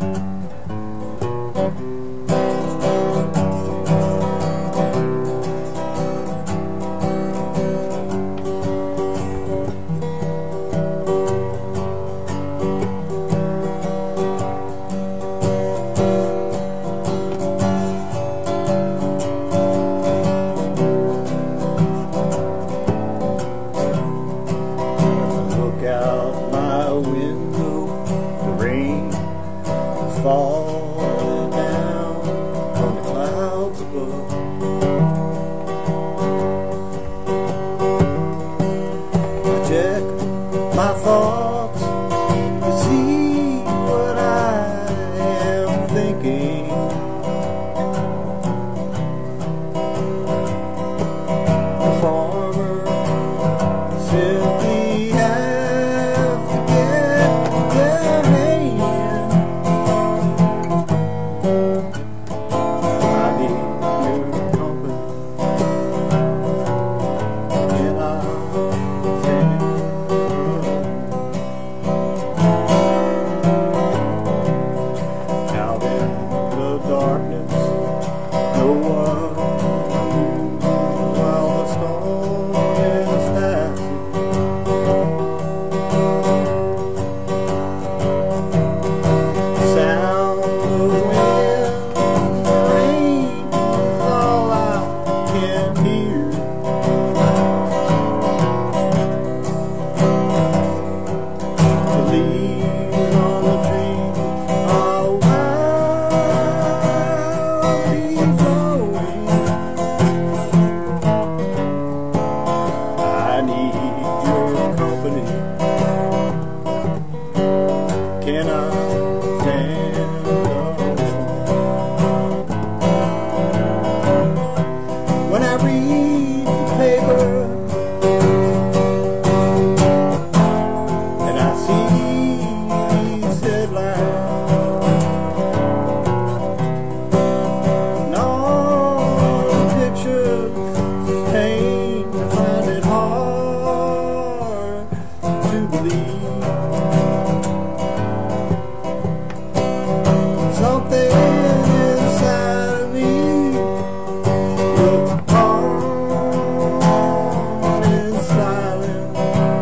Fall down on the clouds above. I check my thoughts to see what I am thinking. The farmer simply has to get their hand. Darkness, no one moves while the storm is passing. The sound of wind and rain is all I can hear. The leaves on the trees are wild. I need your company. Can I stand alone? When I read the paper and I see these headlines and all the pictures of pain, I find it hard to believe something inside of me looks hard and silent,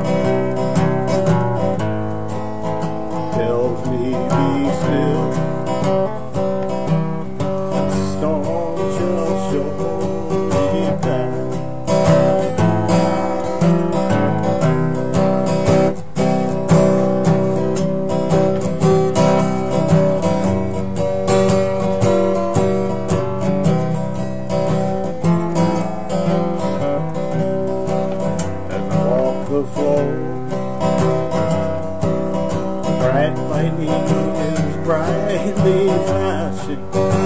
tells me be still. The storm shall surely pass. The floor, bright lightning is brightly flashing.